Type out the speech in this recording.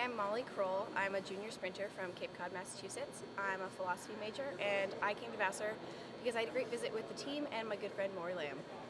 am Molly Crowell. I'm a junior sprinter from Cape Cod, Massachusetts. I'm a philosophy major, and I came to Vassar because I had a great visit with the team and my good friend Maury Lamb.